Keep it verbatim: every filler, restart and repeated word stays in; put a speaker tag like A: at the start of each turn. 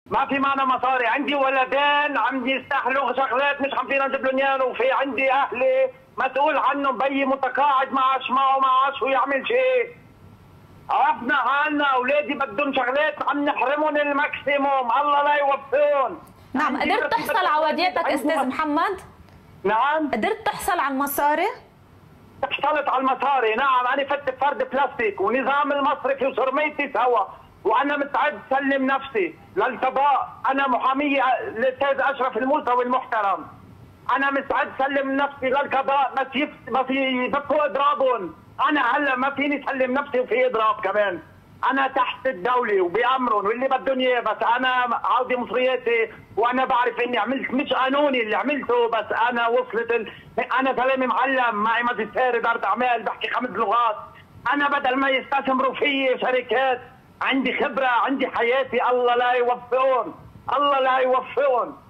A: ما في معنا مصاري، عندي ولدين عم يستاهلوا شغلات مش عم فينا نجيب لهم اياهم، وفي عندي اهلي مسؤول عنهم، بيي متقاعد معاش معه معاش ويعمل شيء. عرفنا حالنا، اولادي بدهم شغلات عم نحرمهم الماكسيموم، الله لا يوفقهم.
B: نعم، قدرت تحصل على وديتك استاذ محمد؟
A: نعم
B: قدرت تحصل على المصاري؟
A: حصلت على المصاري، نعم. انا فتت فرد بلاستيك ونظام المصرفي وصرميتي سوا، وانا مستعد سلم نفسي للقضاء. انا محامي الاستاذ اشرف الموسوي المحترم، انا مستعد سلم نفسي للقضاء، بس يف... بس يفكوا اضرابهم. انا هلا ما فيني سلم نفسي وفي اضراب كمان. انا تحت الدوله وبامرهم واللي بدهم اياه، بس انا عاودي مصرياتي، وانا بعرف اني عملت مش قانوني اللي عملته، بس انا وصلت ال... انا زلمه معلم، معي ماجستير اداره اعمال، بحكي خمس لغات. انا بدل ما يستثمروا في شركات، عندي خبره، عندي حياتي، الله لا يوفقهم، الله لا يوفقهم.